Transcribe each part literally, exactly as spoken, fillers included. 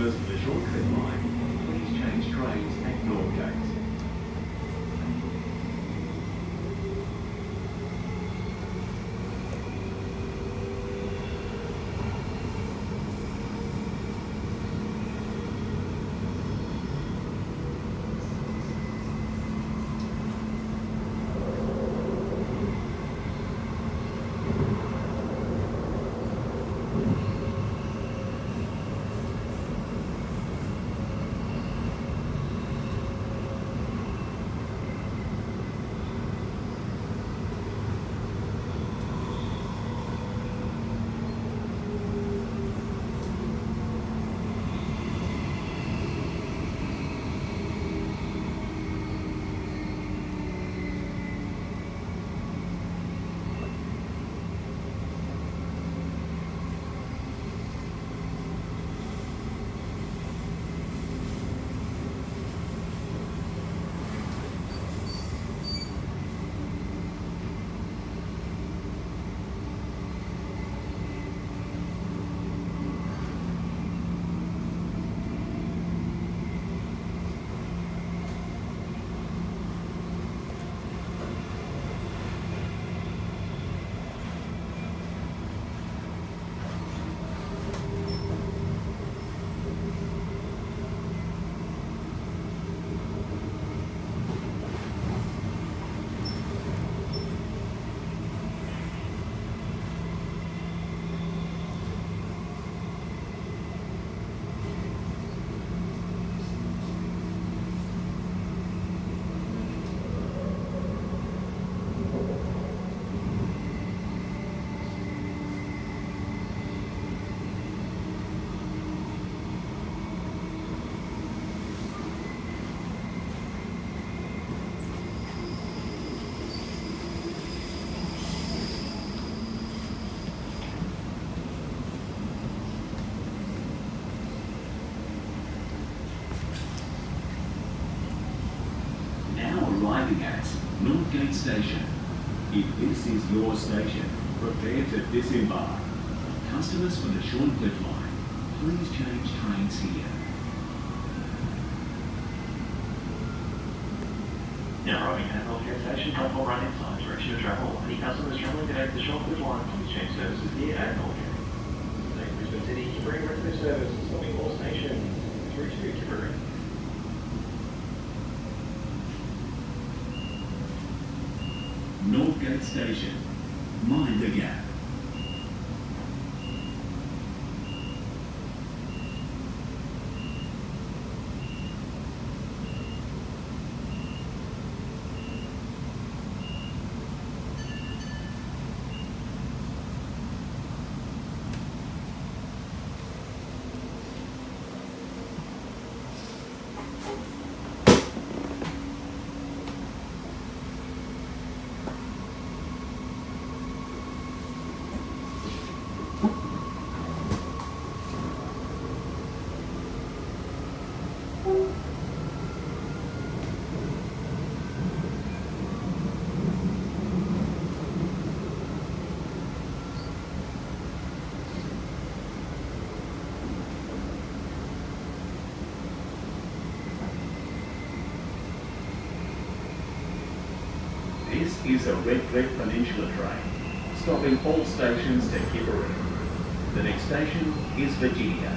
Customers for the Shortcut line, please change trains at Northgate. Arriving at Northgate Station. If this is your station, prepare to disembark. Customers for the Shorncliffe line, please change trains here. Now arriving at Northgate Station, platform right hand side, direction of travel. Any customers travelling today to the Shorncliffe line, please change services here at Northgate. Today, Brisbane City, Kimberley Recommend Service, stopping all stations through to Kimberley. Northgate Station. Mind the gap. This is a Redcliffe Peninsula train, stopping all stations to Kipperee. The next station is Virginia.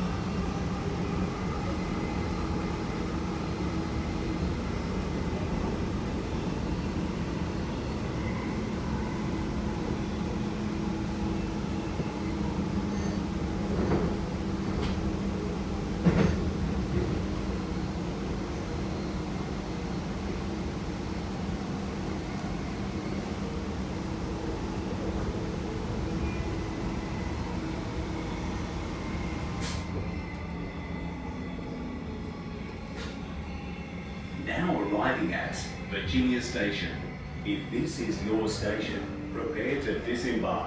Now arriving at Virginia Station. If this is your station, prepare to disembark.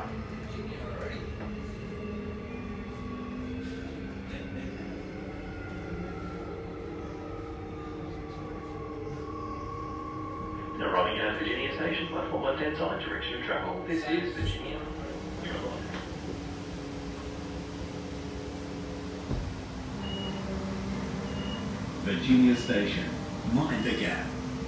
Now arriving at Virginia Station, platform left hand side, direction of travel. This is Virginia. Virginia Station. Mind the gap.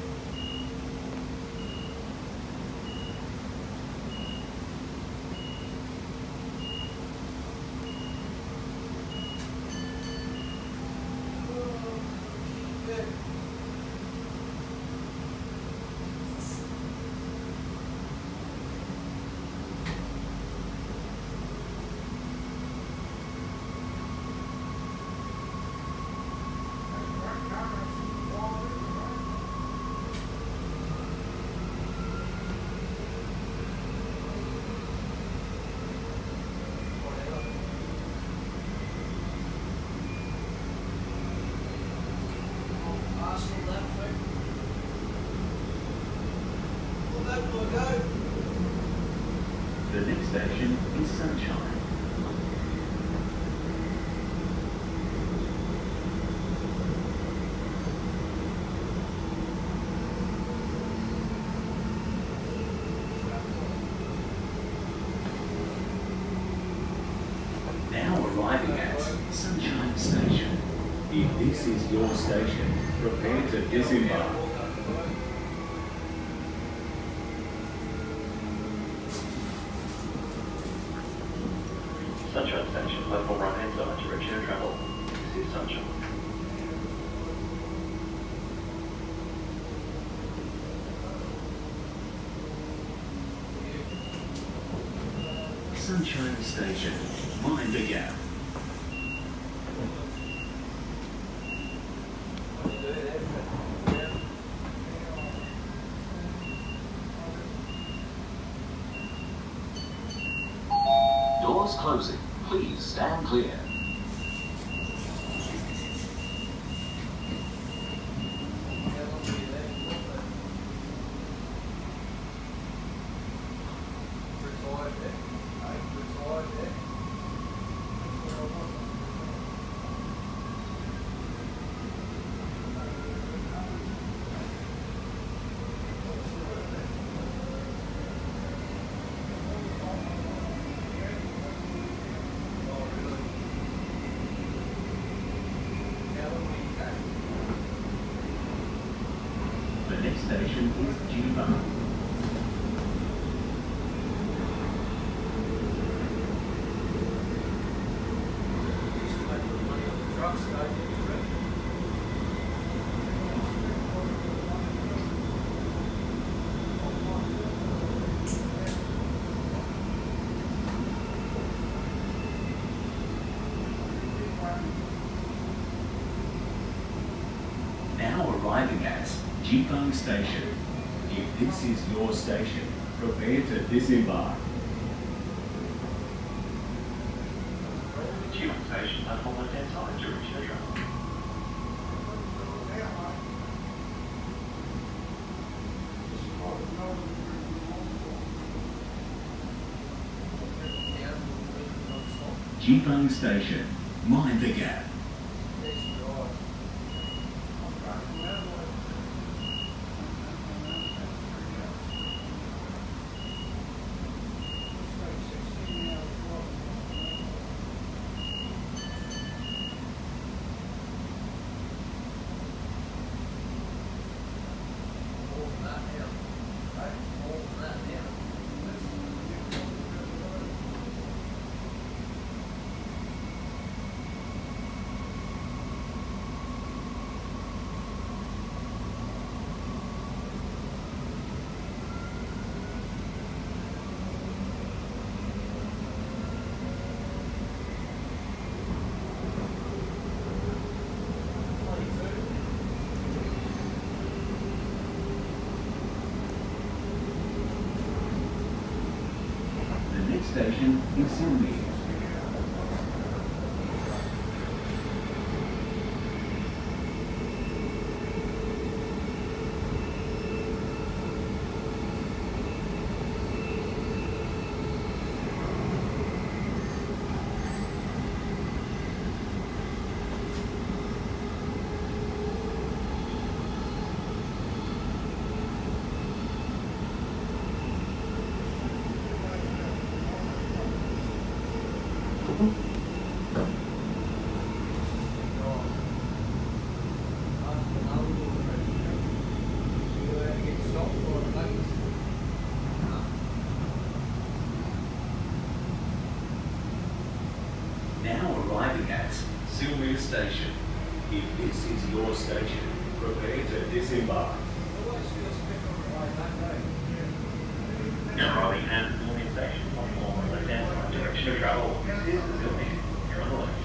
The next station is Sunshine. Now arriving at Sunshine Station. If this is your station, prepare to disembark. Sunshine Station, platform right hand side, direction of travel. This is Sunshine. Sunshine Station. Mind the gap. Doors closing. Please stand clear. The next station is G-Bar. Now arriving at Jipang Station. If this is your station, prepare to disembark. Jipang Station, platform left hand side, direction of travel. Jipang Station. Mind the gap. The next station is Sydney. Station. If this is your station, prepare to disembark. Now arriving at Milton Station, platform left-hand side, direction of travel. This is the building. You're on the left.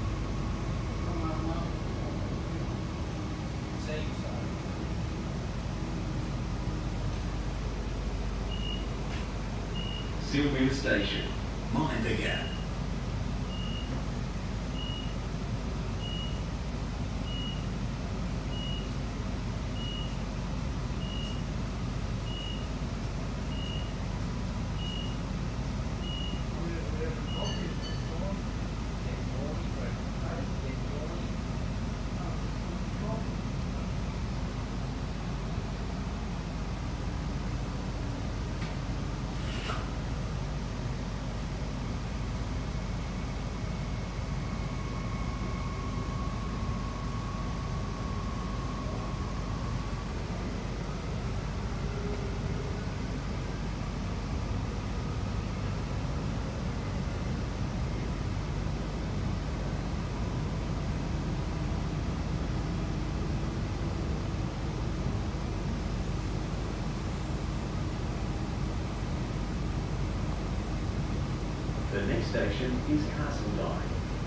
Sylvia Station. Mind the gap. The next station is Castledine.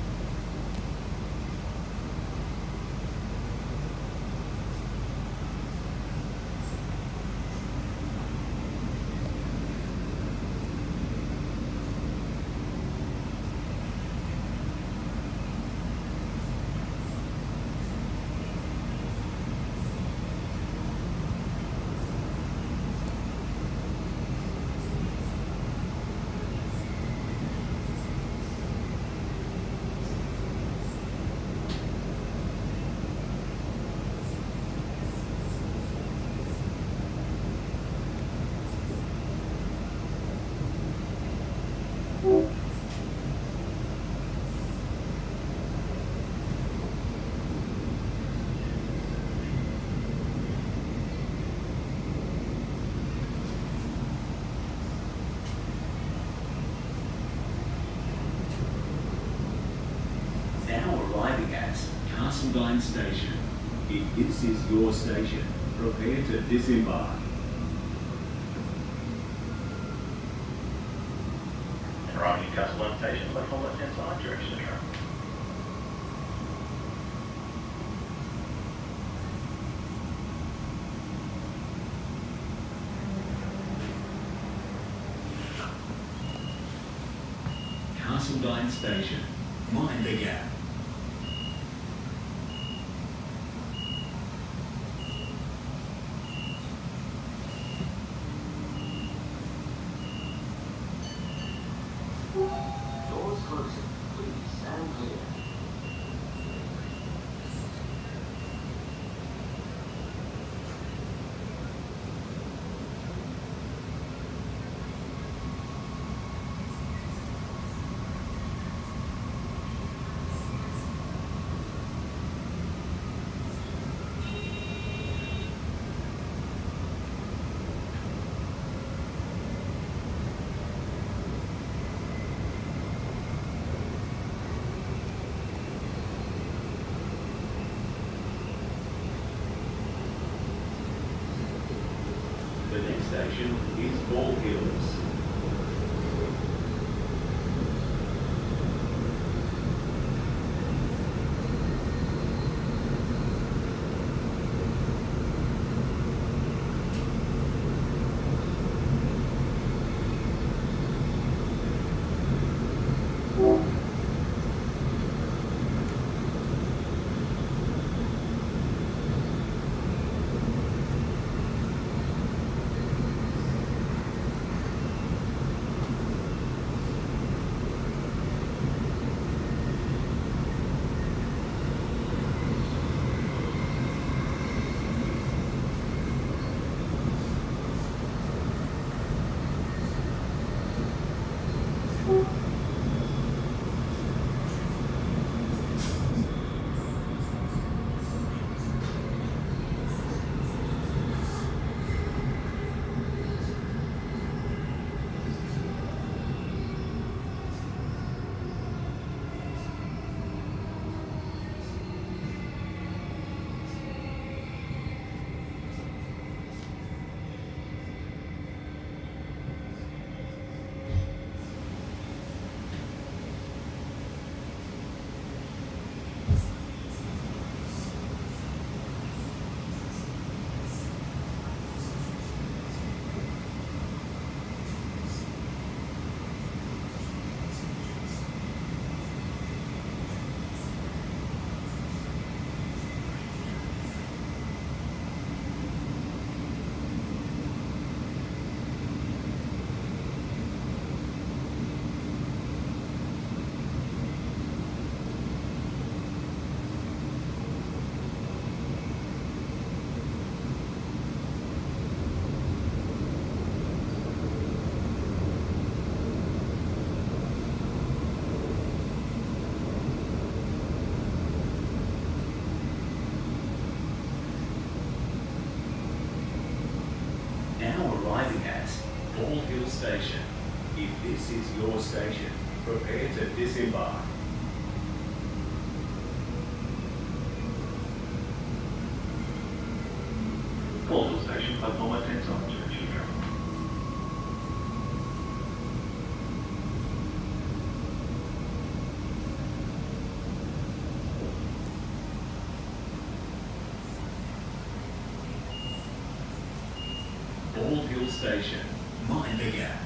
Now arriving at Castledine Station. If this is your station, prepare to disembark. Arriving at Castledine Station, platform left-hand side, direction of travel. Castledine Station. Mind the gap. Doors closing. Please stand clear. The next station is Ball Hills. Hill Station. If this is your station, prepare to disembark. Bald Hill Station, platform left-hand side, direction of travel. Bald Hill Station. Mind the gap.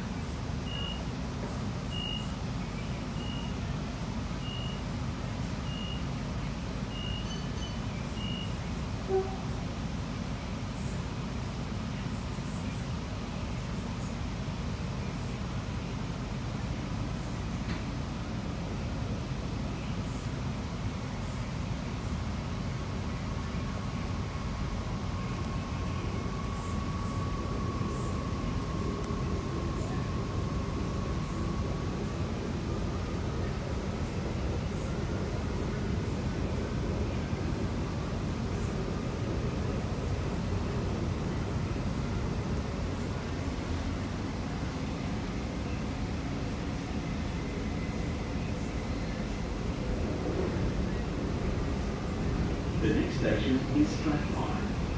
The next station is Strathmore.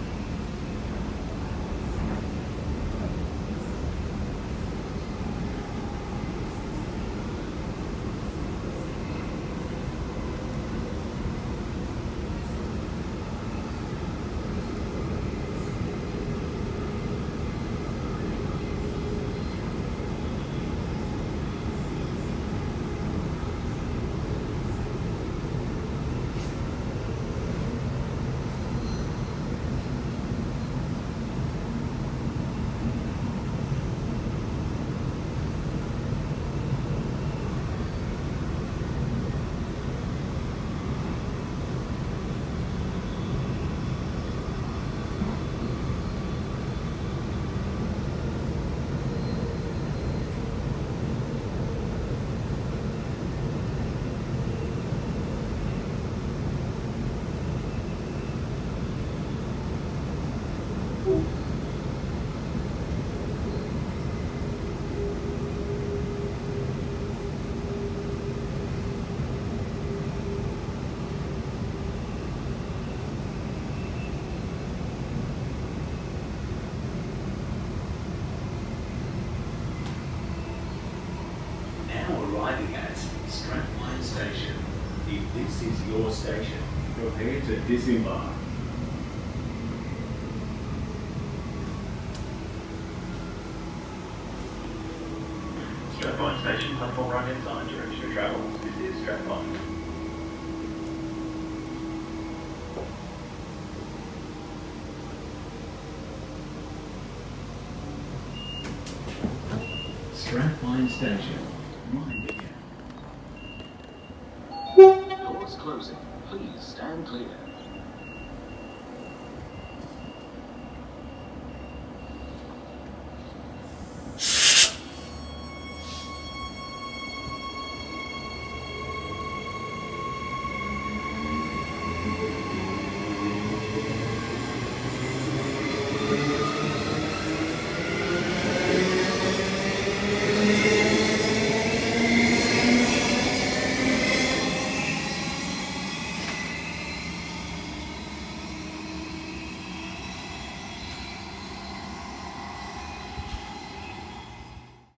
Arriving at Strathmore Station. If this is your station, prepare to disembark. Strathmore Station, platform right-hand side, direction of travel. This is Strathmore. Strathmore Station. Mind the gap. Doors closing. Please stand clear.